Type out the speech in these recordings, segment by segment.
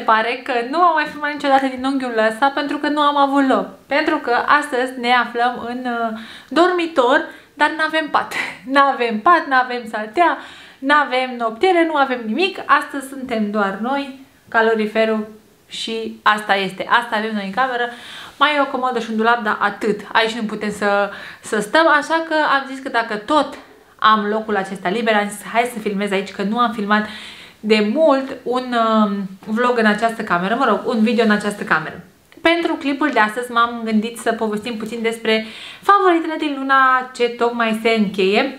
pare că nu am mai filmat niciodată din unghiul ăsta pentru că nu am avut loc. Pentru că astăzi ne aflăm în dormitor, dar nu avem pat. Nu avem pat, nu avem saltea, nu avem noptiere, nu avem nimic. Astăzi suntem doar noi, caloriferul și asta este. Asta avem noi în cameră. Mai e o comodă și un dulap, dar atât. Aici nu putem să stăm, așa că am zis că dacă tot am locul acesta liber, am zis hai să filmez aici, că nu am filmat de mult un vlog în această cameră, mă rog, un video în această cameră. Pentru clipul de astăzi m-am gândit să povestim puțin despre favoritele din luna ce tocmai se încheie.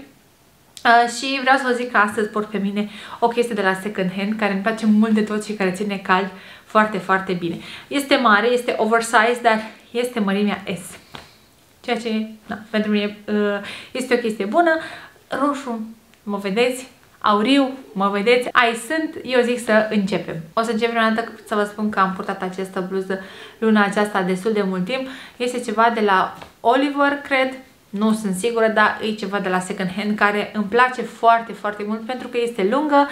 Și vreau să vă zic că astăzi port pe mine o chestie de la second hand care îmi place mult de tot și care ține cald foarte, foarte bine. Este mare, este oversize, dar este mărimea S. Ceea ce, na, pentru mine este o chestie bună. Roșu, mă vedeți? Auriu, mă vedeți? Ai sunt, eu zic să începem. O să încep prima dată să vă spun că am purtat această bluză luna aceasta destul de mult timp. Este ceva de la Oliver, cred. Nu sunt sigură, dar e ceva de la second hand care îmi place foarte, foarte mult pentru că este lungă,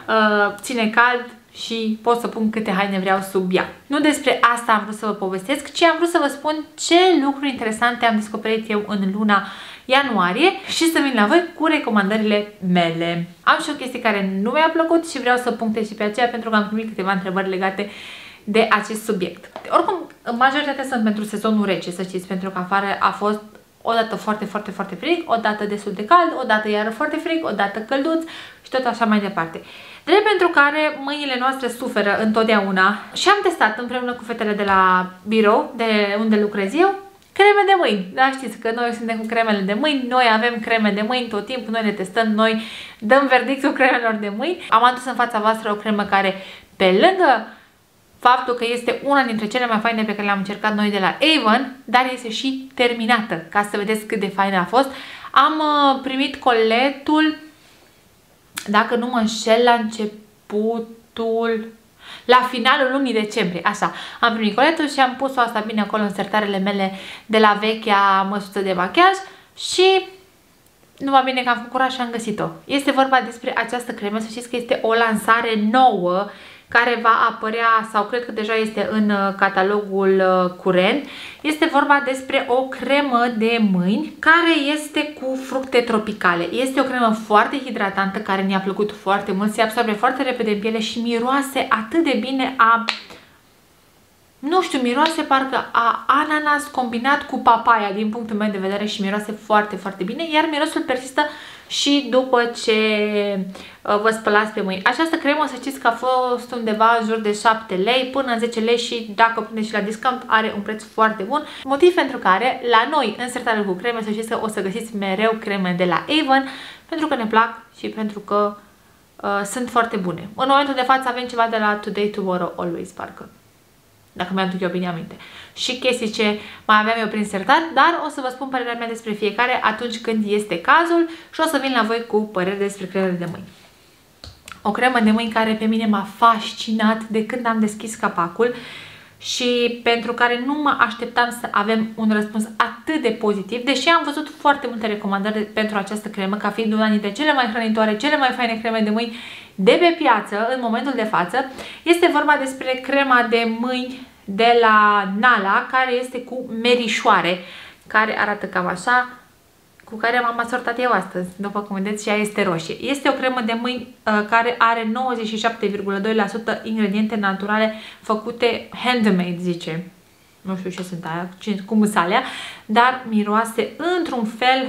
ține cald și pot să pun câte haine vreau sub ea. Nu despre asta am vrut să vă povestesc, ci am vrut să vă spun ce lucruri interesante am descoperit eu în luna ianuarie și să vin la voi cu recomandările mele. Am și o chestie care nu mi-a plăcut și vreau să punctez și pe aceea pentru că am primit câteva întrebări legate de acest subiect. Oricum, majoritatea sunt pentru sezonul rece, să știți, pentru că afară a fost o dată foarte, foarte, foarte frig, o dată destul de cald, o dată iară foarte frig, o dată călduț și tot așa mai departe. Drept pentru care mâinile noastre suferă întotdeauna și am testat împreună cu fetele de la birou, de unde lucrez eu, creme de mâini. Da, știți că noi suntem cu cremele de mâini, noi avem creme de mâini tot timpul, noi le testăm, noi dăm verdictul cremelor de mâini. Am adus în fața voastră o cremă care, pe lângă faptul că este una dintre cele mai faine pe care le-am încercat noi de la Avon, dar este și terminată, ca să vedeți cât de faină a fost. Am primit coletul, dacă nu mă înșel, la finalul lunii decembrie, așa. Am primit coletul și am pus-o asta bine acolo în sertarele mele de la vechea măsuță de machiaj și numai bine că am făcut curaj și am găsit-o. Este vorba despre această cremă, să știți că este o lansare nouă care va apărea, sau cred că deja este în catalogul curent. Este vorba despre o cremă de mâini care este cu fructe tropicale. Este o cremă foarte hidratantă care ne-a plăcut foarte mult, se absorbe foarte repede în piele și miroase atât de bine a... Nu știu, miroase parcă a ananas combinat cu papaya din punctul meu de vedere și miroase foarte, foarte bine, iar mirosul persistă și după ce vă spălați pe mâini. Această cremă, să știți că a fost undeva în jur de 7 lei până în 10 lei și dacă prindeți și la discount are un preț foarte bun. Motiv pentru care la noi în sertarul cu creme, să știți că o să găsiți mereu creme de la Avon pentru că ne plac și pentru că sunt foarte bune. În momentul de față avem ceva de la Today, Tomorrow, Always, parcă, dacă mi-aduc eu bine aminte. Și chestii ce mai aveam eu prin sertar, dar o să vă spun părerea mea despre fiecare atunci când este cazul și o să vin la voi cu păreri despre cremele de mâini. O cremă de mâini care pe mine m-a fascinat de când am deschis capacul și pentru care nu mă așteptam să avem un răspuns atât de pozitiv, deși am văzut foarte multe recomandări pentru această cremă ca fiind una dintre cele mai hrănitoare, cele mai faine creme de mâini de pe piață în momentul de față. Este vorba despre crema de mâini de la Nala, care este cu merișoare, care arată cam așa, cu care m-am asortat eu astăzi. După cum vedeți, și ea este roșie. Este o cremă de mâini care are 97,2% ingrediente naturale făcute handmade, zice. Nu știu ce sunt aia, cum sunt alea, dar miroase într-un fel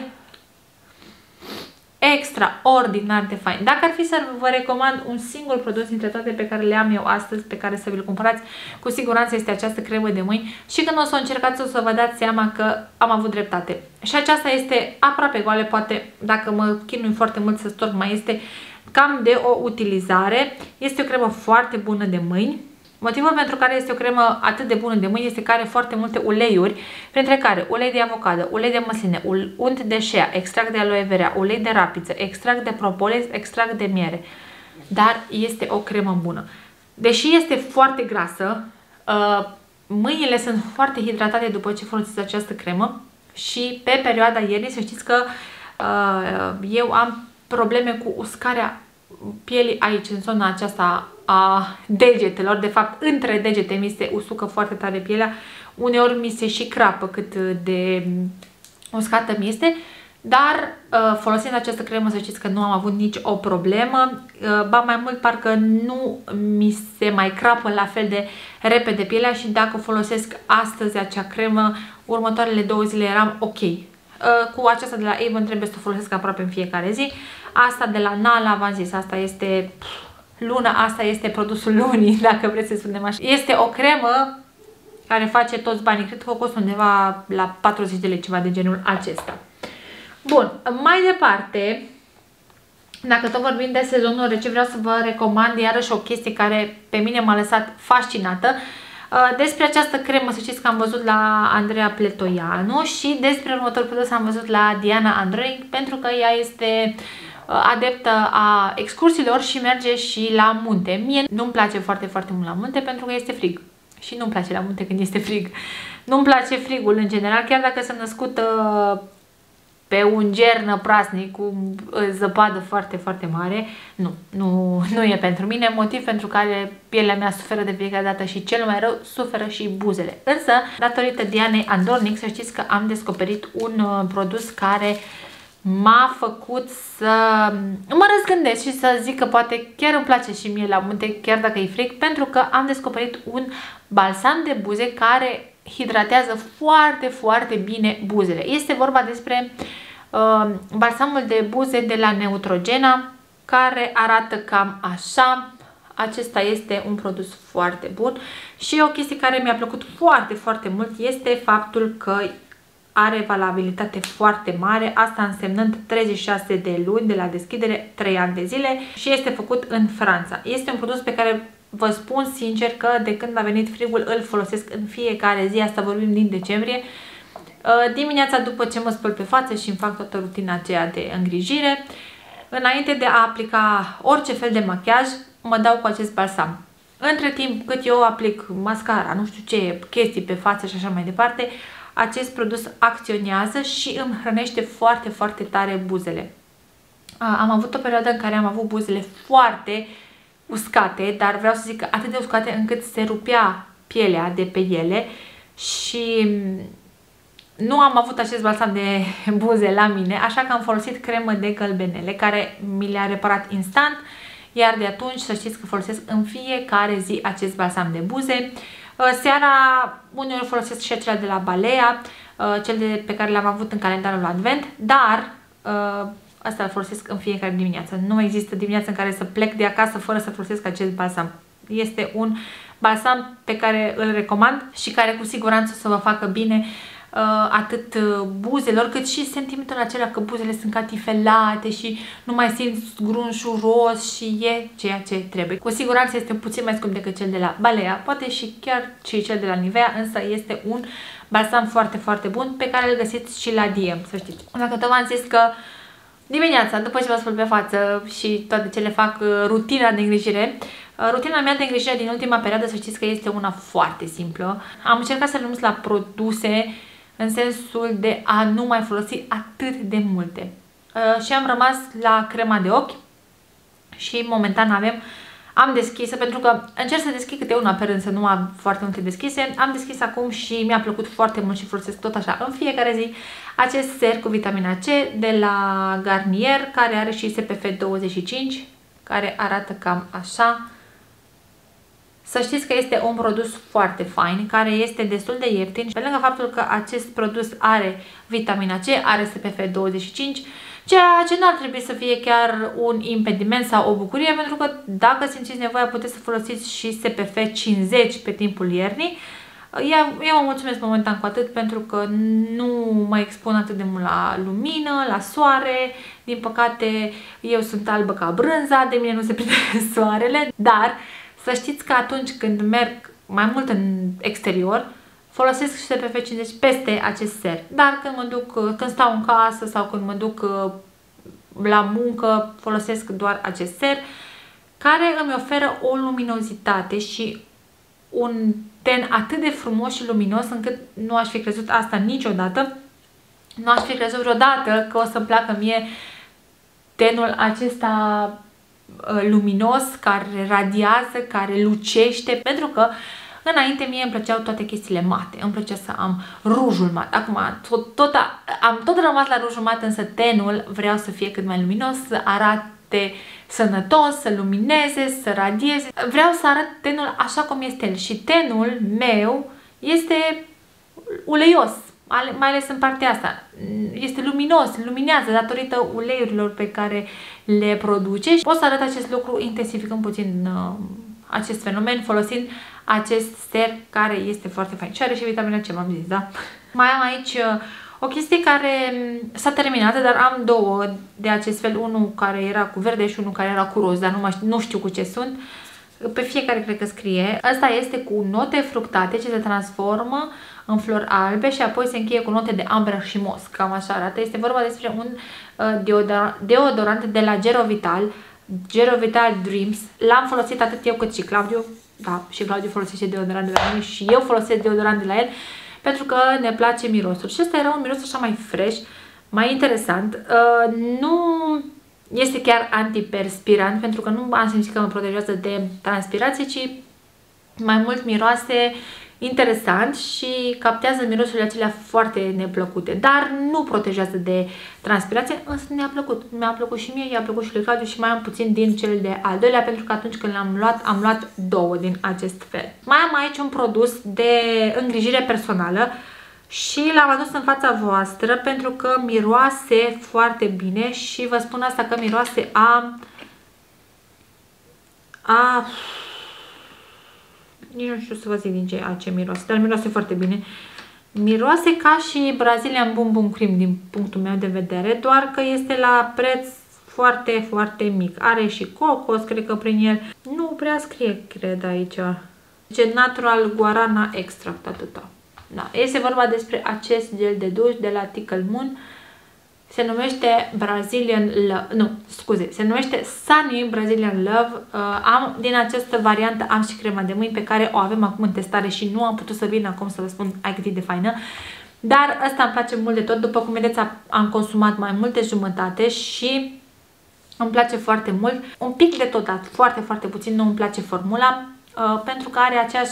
extraordinar de fain. Dacă ar fi să vă recomand un singur produs dintre toate pe care le am eu astăzi, pe care să vi-l cumpărați, cu siguranță este această cremă de mâini și când o să o încercați o să vă dați seama că am avut dreptate. Și aceasta este aproape goală, poate dacă mă chinui foarte mult să storc mai este cam de o utilizare. Este o cremă foarte bună de mâini. Motivul pentru care este o cremă atât de bună de mâini este că are foarte multe uleiuri, printre care ulei de avocado, ulei de măsline, unt de shea, extract de aloe vera, ulei de rapiță, extract de propolis, extract de miere. Dar este o cremă bună. Deși este foarte grasă, mâinile sunt foarte hidratate după ce folosiți această cremă și pe perioada iernii să știți că eu am probleme cu uscarea pielii aici, în zona aceasta a degetelor, de fapt între degete mi se usucă foarte tare pielea, uneori mi se și crapă cât de uscată mi este, dar folosind această cremă să știți că nu am avut nici o problemă, ba mai mult parcă nu mi se mai crapă la fel de repede pielea și dacă folosesc astăzi acea cremă, următoarele 2 zile eram ok. Cu aceasta de la Avon trebuie să o folosesc aproape în fiecare zi. Asta de la Nala, v-am zis, asta este luna, asta este produsul lunii, dacă vreți să spunem așa. Este o cremă care face toți banii, cred că costă undeva la 40 de lei, ceva de genul acesta. Bun, mai departe, dacă tot vorbim de sezonul rece, vreau să vă recomand iarăși o chestie care pe mine m-a lăsat fascinată. Despre această cremă să știți că am văzut la Andreea Pletoianu și despre următorul produs am văzut la Diana Androic, pentru că ea este adeptă a excursiilor și merge și la munte. Mie nu-mi place foarte, foarte mult la munte pentru că este frig. Și nu-mi place la munte când este frig. Nu-mi place frigul în general, chiar dacă sunt născută pe un ger năprasnic cu zăpadă foarte, foarte mare. Nu e pentru mine, motiv pentru care pielea mea suferă de fiecare dată și cel mai rău suferă și buzele. Însă, datorită Dianei Andornic, să știți că am descoperit un produs care m-a făcut să mă răzgândesc și să zic că poate chiar îmi place și mie la munte, chiar dacă e frig, pentru că am descoperit un balsam de buze care hidratează foarte, foarte bine buzele. Este vorba despre balsamul de buze de la Neutrogena, care arată cam așa. Acesta este un produs foarte bun și o chestie care mi-a plăcut foarte, foarte mult este faptul că are valabilitate foarte mare, asta însemnând 36 de luni de la deschidere, 3 ani de zile și este făcut în Franța. Este un produs pe care vă spun sincer că de când a venit frigul îl folosesc în fiecare zi, asta vorbim din decembrie. Dimineața după ce mă spăl pe față și îmi fac toată rutina aceea de îngrijire, înainte de a aplica orice fel de machiaj, mă dau cu acest balsam. Între timp cât eu aplic mascara, nu știu ce, chestii pe față și așa mai departe, acest produs acționează și îmi hrănește foarte, foarte tare buzele. Am avut o perioadă în care am avut buzele foarte uscate, dar vreau să zic că atât de uscate încât se rupea pielea de pe ele și nu am avut acest balsam de buze la mine, așa că am folosit cremă de gălbenele care mi le-a reparat instant, iar de atunci să știți că folosesc în fiecare zi acest balsam de buze. Seara uneori folosesc și acela de la Balea, cel pe care l-am avut în calendarul Advent, dar asta îl folosesc în fiecare dimineață. Nu există dimineață în care să plec de acasă fără să folosesc acest balsam. Este un balsam pe care îl recomand și care cu siguranță o să vă facă bine atât buzelor, cât și sentimentul acela că buzele sunt catifelate și nu mai simți grunșul roz și e ceea ce trebuie. Cu siguranță este puțin mai scump decât cel de la Balea, poate și chiar și cel de la Nivea, însă este un balsam foarte, foarte bun pe care îl găsiți și la DM, să știți. Dacă tot v-am zis că dimineața, după ce mă spăl pe față și toate ce le fac rutina de îngrijire, rutina mea de îngrijire din ultima perioadă, să știți că este una foarte simplă. Am încercat să renunț la produse în sensul de a nu mai folosi atât de multe. Și am rămas la crema de ochi și momentan am deschisă, pentru că încerc să deschid câte una pe rând, să nu am foarte multe deschise. Am deschis acum și mi-a plăcut foarte mult și folosesc tot așa în fiecare zi acest ser cu vitamina C de la Garnier, care are și SPF 25, care arată cam așa. Să știți că este un produs foarte fain, care este destul de ieftin. Pe lângă faptul că acest produs are vitamina C, are SPF 25, ceea ce nu ar trebui să fie chiar un impediment sau o bucurie, pentru că dacă simțiți nevoia puteți să folosiți și SPF 50 pe timpul iernii. Eu mă mulțumesc momentan cu atât, pentru că nu mă expun atât de mult la lumină, la soare. Din păcate eu sunt albă ca brânza, de mine nu se prinde soarele, dar să știți că atunci când merg mai mult în exterior, folosesc și SPF 50 peste acest ser. Dar când stau în casă sau când mă duc la muncă, folosesc doar acest ser, care îmi oferă o luminozitate și un ten atât de frumos și luminos încât nu aș fi crezut asta niciodată. Nu aș fi crezut vreodată că o să-mi placă mie tenul acesta luminos, care radiază, care lucește, pentru că înainte mie îmi plăceau toate chestiile mate, îmi plăcea să am rujul mat. Acum am tot rămas la rujul mat, însă tenul vreau să fie cât mai luminos, să arate sănătos, să lumineze, să radieze. Vreau să arăt tenul așa cum este el și tenul meu este uleios, mai ales în partea asta. Este luminos, luminează datorită uleiurilor pe care le produce și pot să arăt acest lucru intensificând puțin acest fenomen folosind acest ser care este foarte fain și are și vitamina C, v-am zis, da? Mai am aici o chestie care s-a terminat, dar am două de acest fel, unul care era cu verde și unul care era cu roz, dar nu știu cu ce sunt. Pe fiecare cred că scrie. Asta este cu note fructate ce se transformă în flori albe și apoi se încheie cu note de ambră și mos. Cam așa arată. Este vorba despre un deodorant de la Gero Vital Dreams. L-am folosit atât eu cât și Claudiu. Da, și Claudiu folosește deodorant de la mine și eu folosesc deodorant de la el pentru că ne place mirosul. Și ăsta era un miros așa mai fresh, mai interesant. Nu este chiar antiperspirant pentru că nu am simțit că mă protejează de transpirație, ci mai mult miroase interesant și captează mirosurile acelea foarte neplăcute, dar nu protejează de transpirație, însă ne-a plăcut. Mi-a plăcut și mie, i-a plăcut și lui Claudiu și mai am puțin din cel de al doilea, pentru că atunci când l-am luat, am luat două din acest fel. Mai am aici un produs de îngrijire personală și l-am adus în fața voastră pentru că miroase foarte bine și vă spun asta că miroase nici nu știu să vă zic din ce miroase, dar miroase foarte bine. Miroase ca și Brazilian Bum Bum Cream din punctul meu de vedere, doar că este la preț foarte, foarte mic. Are și cocos, cred că prin el. Nu prea scrie, cred, aici. Zice Natural Guarana Extract, atâta. Da. Este vorba despre acest gel de duș de la Tickle Moon. Se numește se numește Sunny Brazilian Love. Din această variantă am și crema de mâini pe care o avem acum în testare și nu am putut să vin acum să vă spun ai cât e de faină. Dar asta îmi place mult de tot. După cum vedeți, am consumat mai multe jumătate și îmi place foarte mult. Un pic de tot, dar foarte, foarte puțin. Nu îmi place formula pentru că are aceeași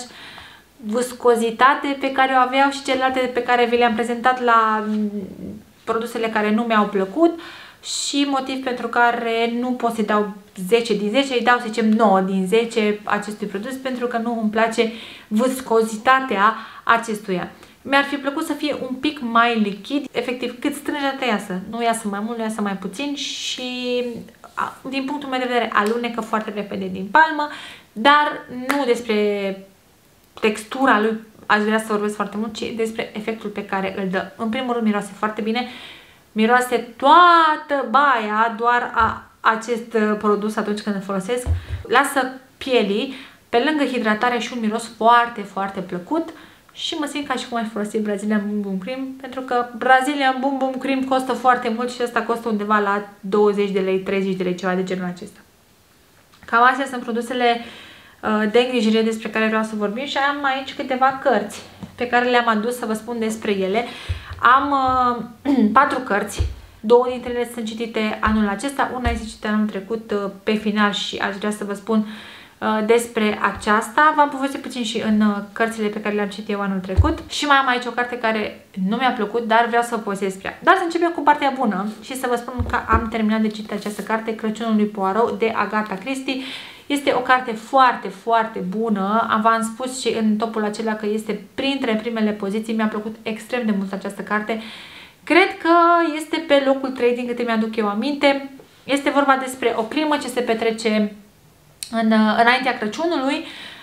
viscozitate pe care o aveau și celelalte pe care vi le-am prezentat la produsele care nu mi-au plăcut și motiv pentru care nu pot să-i dau 10 din 10, îi dau, să zicem, 9 din 10 acestui produs pentru că nu îmi place viscozitatea acestuia. Mi-ar fi plăcut să fie un pic mai lichid, efectiv cât strânge te iasă, nu iasă mai mult, nu iasă mai puțin și din punctul meu de vedere alunecă foarte repede din palmă, dar nu despre textura lui aș vrea să vorbesc foarte mult, ci despre efectul pe care îl dă. În primul rând miroase foarte bine, miroase toată baia doar acest produs atunci când îl folosesc. Lasă pielii, pe lângă hidratare, și un miros foarte, foarte plăcut și mă simt ca și cum aș folosi Brazilian Bum Bum Cream, pentru că Brazilian Bum Bum Cream costă foarte mult și asta costă undeva la 20 de lei, 30 de lei, ceva de genul acesta. Cam astea sunt produsele de îngrijire despre care vreau să vorbim și am aici câteva cărți pe care le-am adus să vă spun despre ele. Am 4 cărți, 2 dintre ele sunt citite anul acesta, una este citită anul trecut pe final și aș vrea să vă spun despre aceasta. V-am povestit puțin și în cărțile pe care le-am citit eu anul trecut și mai am aici o carte care nu mi-a plăcut, dar vreau să vă povestesc despre ea. Dar să începem cu partea bună și să vă spun că am terminat de citit această carte, Crăciunul lui Poirot, de Agatha Christie. Este o carte foarte, foarte bună. V-am spus și în topul acela că este printre primele poziții. Mi-a plăcut extrem de mult această carte. Cred că este pe locul 3 din câte mi-aduc eu aminte. Este vorba despre o crimă ce se petrece înaintea Crăciunului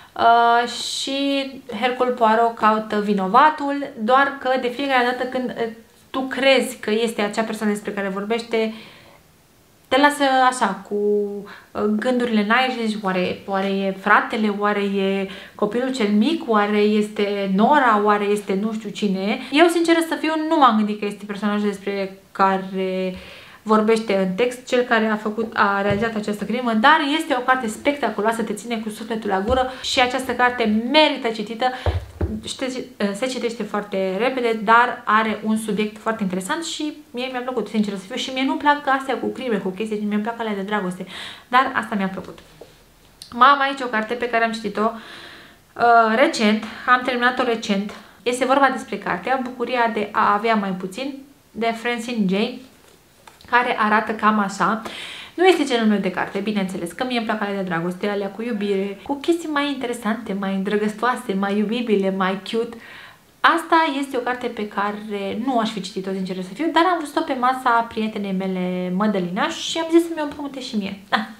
și Hercule Poirot caută vinovatul, doar că de fiecare dată când tu crezi că este acea persoană despre care vorbește, te lasă așa cu gândurile în aer și zici, oare e fratele, oare e copilul cel mic, oare este Nora, oare este nu știu cine. Eu, sincer să fiu, nu m-am gândit că este personajul despre care vorbește în text, cel care a realizat această crimă, dar este o carte spectaculoasă, te ține cu sufletul la gură și această carte merită citită. se citește foarte repede, dar are un subiect foarte interesant și mie mi-a plăcut, sincer să fiu, și mie nu-mi plac astea cu crime, cu chestii, mi-mi plac alea de dragoste, dar asta mi-a plăcut. Mai am aici o carte pe care am citit-o recent, am terminat-o recent. Este vorba despre cartea Bucuria de a avea mai puțin, de Francine J, care arată cam așa. Nu este genul meu de carte, bineînțeles, că mie îmi plac alea de dragoste, alea cu iubire, cu chestii mai interesante, mai drăgăstoase, mai iubibile, mai cute. Asta este o carte pe care nu aș fi citit-o, sincer să fiu, dar am văzut-o pe masa prietenei mele, Mădălina, și am zis să mi-o împrumute și mie.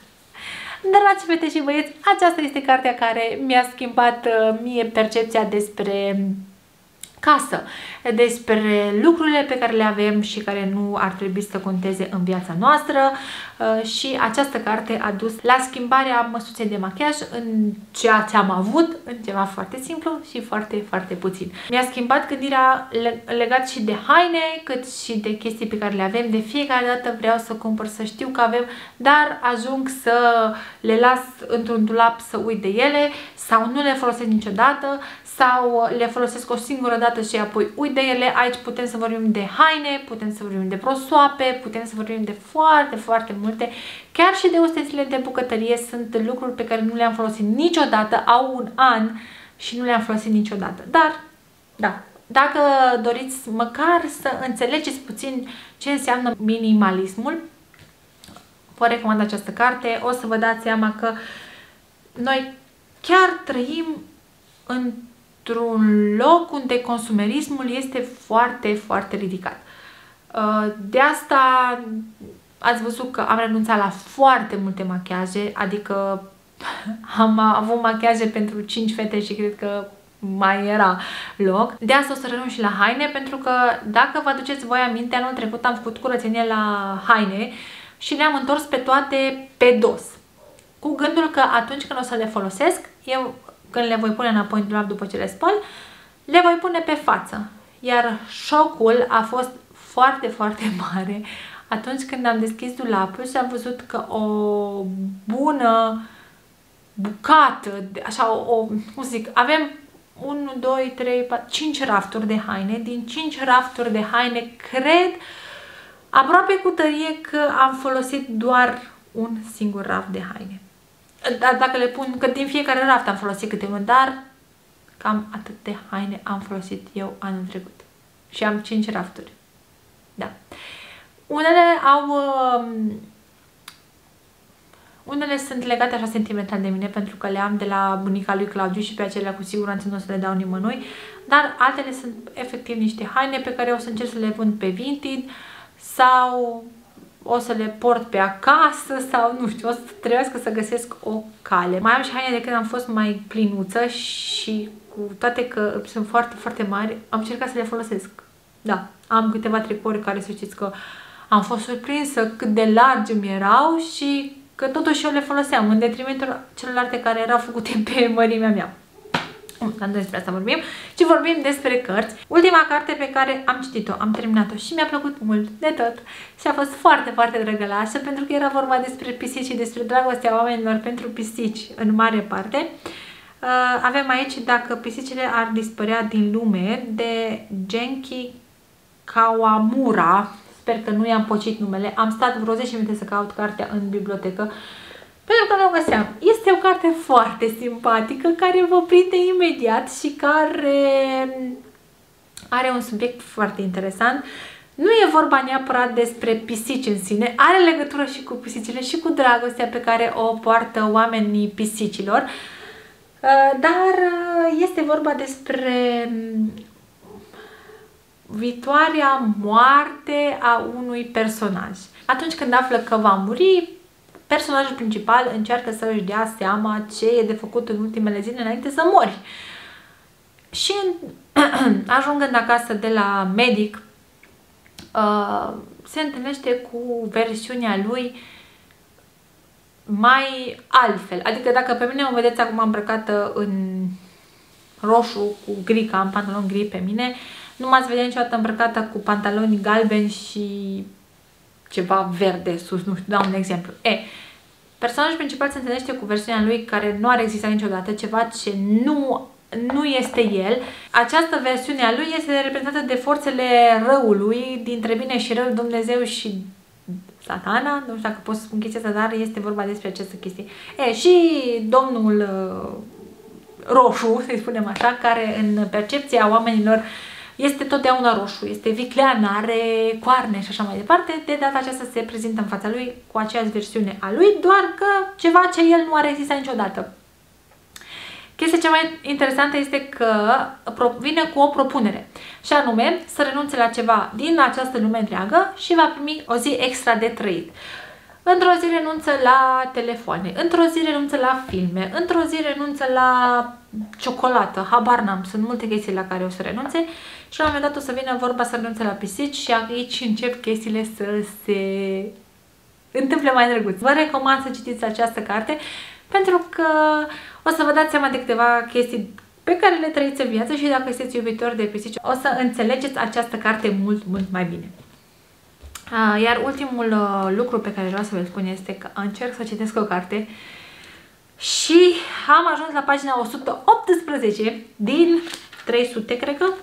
Dragi fete și băieți, aceasta este cartea care mi-a schimbat mie percepția despre casă, despre lucrurile pe care le avem și care nu ar trebui să conteze în viața noastră, și această carte a dus la schimbarea măsuței de machiaj în ceea ce am avut, în ceva foarte simplu și foarte, foarte puțin. Mi-a schimbat gândirea legat și de haine, cât și de chestii pe care le avem. De fiecare dată vreau să cumpăr, să știu că avem, dar ajung să le las într-un dulap să uit de ele sau nu le folosesc niciodată, sau le folosesc o singură dată și apoi uit de ele. Aici putem să vorbim de haine, putem să vorbim de prosoape, putem să vorbim de foarte, foarte multe. Chiar și de ustensile de bucătărie sunt lucruri pe care nu le-am folosit niciodată, au un an și nu le-am folosit niciodată. Dar, da, dacă doriți măcar să înțelegeți puțin ce înseamnă minimalismul, vă recomand această carte. O să vă dați seama că noi chiar trăim într-un loc unde consumerismul este foarte, foarte ridicat. De asta ați văzut că am renunțat la foarte multe machiaje, adică am avut machiaje pentru 5 fete și cred că mai era loc. De asta o să renunț și la haine, pentru că dacă vă aduceți voi aminte, anul trecut am făcut curățenie la haine și le-am întors pe toate pe dos, cu gândul că atunci când o să le folosesc, eu când le voi pune înapoi în dulap după ce le spăl, le voi pune pe față. Iar șocul a fost foarte, foarte mare atunci când am deschis dulapul și am văzut că o bună bucată, așa, cum zic, avem 1, 2, 3, 4, 5 rafturi de haine. Din 5 rafturi de haine, cred aproape cu tărie că am folosit doar un singur raft de haine. Dacă le pun, că din fiecare raft am folosit câte unul, dar cam atât de haine am folosit eu anul trecut. Și am 5 rafturi. Da. Unele sunt legate așa sentimental de mine, pentru că le am de la bunica lui Claudiu și pe acelea cu siguranță nu o să le dau nimănui, dar altele sunt efectiv niște haine pe care o să încerc să le vând pe Vinted sau o să le port pe acasă sau nu știu, o să trebuiască să găsesc o cale. Mai am și haine de când am fost mai plinuță și cu toate că sunt foarte, foarte mari, am încercat să le folosesc. Da, am câteva tricouri care să știți că am fost surprinsă cât de largi mi erau și că totuși eu le foloseam, în detrimentul celorlalte care erau făcute pe mărimea mea. Dar nu despre asta vorbim, ci vorbim despre cărți. Ultima carte pe care am citit-o, am terminat-o și mi-a plăcut mult de tot și a fost foarte, foarte drăgălașă, pentru că era vorba despre pisici și despre dragostea oamenilor pentru pisici în mare parte. Avem aici Dacă pisicile ar dispărea din lume, de Genki Kawamura. Sper că nu i-am pocit numele. Am stat vreo 10 minute să caut cartea în bibliotecă pentru că nu o găseam. Este o carte foarte simpatică care vă prinde imediat și care are un subiect foarte interesant. Nu e vorba neapărat despre pisici în sine, are legătură și cu pisicile și cu dragostea pe care o poartă oamenii pisicilor, dar este vorba despre viitoarea moarte a unui personaj. Atunci când află că va muri, personajul principal încearcă să își dea seama ce e de făcut în ultimele zile înainte să mori. Și ajungând acasă de la medic, se întâlnește cu versiunea lui mai altfel. Adică dacă pe mine mă vedeți acum îmbrăcată în roșu cu gri, că am pantaloni gri pe mine, nu m-ați vedea niciodată îmbrăcată cu pantaloni galbeni și ceva verde sus, nu știu, dau un exemplu. Personajul principal se întâlnește cu versiunea lui care nu ar exista niciodată, ceva ce nu nu este el. Această versiune a lui este reprezentată de forțele răului, dintre bine și rău, Dumnezeu și Satana. Nu știu dacă pot să spun chestia asta, dar este vorba despre această chestie. Și domnul roșu, să-i spunem așa, care în percepția oamenilor este totdeauna roșu, este viclean, are coarne și așa mai departe. De data aceasta se prezintă în fața lui cu aceeași versiune a lui, doar că ceva ce el nu a rezistat niciodată. Chestia cea mai interesantă este că vine cu o propunere, și anume să renunțe la ceva din această lume întreagă și va primi o zi extra de trăit. Într-o zi renunță la telefoane, într-o zi renunță la filme, într-o zi renunță la ciocolată, habar n-am, sunt multe chestii la care o să renunțe și la un moment dat o să vină vorba să renunțe la pisici și aici încep chestiile să se întâmple mai drăguț. Vă recomand să citiți această carte pentru că o să vă dați seama de câteva chestii pe care le trăiți în viață și dacă sunteți iubitori de pisici o să înțelegeți această carte mult, mult mai bine. Iar ultimul lucru pe care vreau să vă spun este că încerc să citesc o carte și am ajuns la pagina 118 din 300, cred că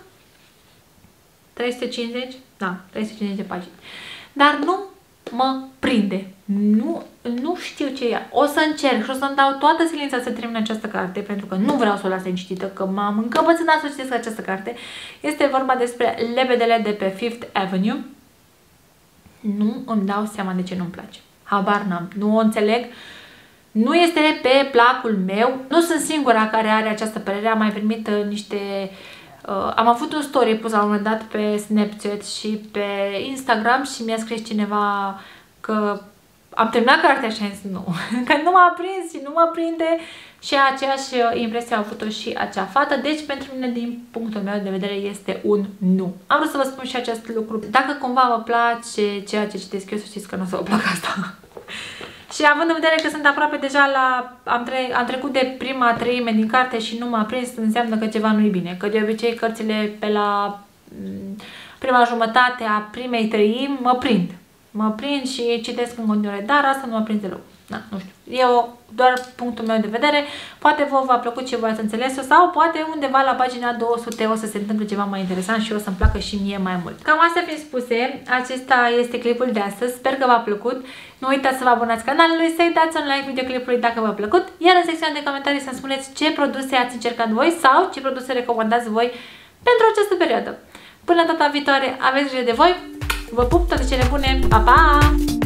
350, da, 350 de pagini. Dar nu mă prinde. Nu știu ce e. O să încerc și o să-mi dau toată silința să termin această carte, pentru că nu vreau să o las necitită, că m-am încăpățânat să citesc această carte. Este vorba despre lebedele de pe Fifth Avenue. Nu îmi dau seama de ce nu-mi place. Habar n-am. Nu o înțeleg. Nu este pe placul meu. Nu sunt singura care are această părere. Am mai primit niște... am avut un story pus la un moment dat pe Snapchat și pe Instagram și mi-a scris cineva că am terminat cartea și am zis nu. Că nu m-a prins și nu mă prinde și aceeași impresie a avut-o și acea fată. Deci pentru mine, din punctul meu de vedere, este un nu. Am vrut să vă spun și acest lucru. Dacă cumva vă place ceea ce citesc eu, să știți că nu o să vă placă asta. Și având în vedere că sunt aproape deja la... Am trecut de prima treime din carte și nu m-a prins, înseamnă că ceva nu e bine. Că de obicei cărțile pe la prima jumătate a primei treimi mă prind. Mă prind și citesc în continuare, dar asta nu mă prinde deloc. Da, nu știu. Eu, doar punctul meu de vedere, poate vă va plăcut ce v-ați înțeles-o sau poate undeva la pagina 200 o să se întâmple ceva mai interesant și o să-mi placă și mie mai mult. Cam astea fiind spuse, acesta este clipul de astăzi. Sper că v-a plăcut. Nu uitați să vă abonați canalului, să-i dați un like videoclipului dacă v-a plăcut, iar în secțiunea de comentarii să-mi spuneți ce produse ați încercat voi sau ce produse recomandați voi pentru această perioadă. Până data viitoare, aveți grijă de voi, vă pup, toate cele bune, pa, pa!